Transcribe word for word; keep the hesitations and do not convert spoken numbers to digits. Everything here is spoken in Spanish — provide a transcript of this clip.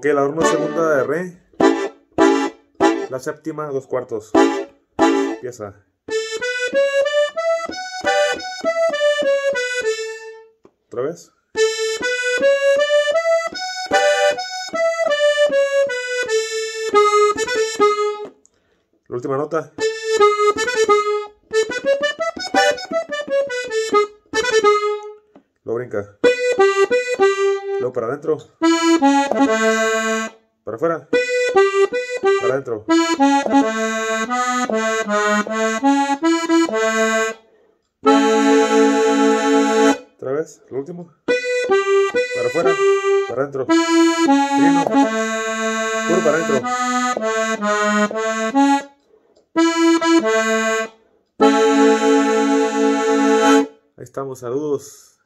la horma segunda de re. La séptima, dos cuartos. Empieza. Otra vez. La última nota. Luego brinca. Luego para adentro. Para afuera. Para adentro. Otra vez. Lo último. Para afuera. Para adentro. Trino. Puro para adentro. Ahí estamos, saludos.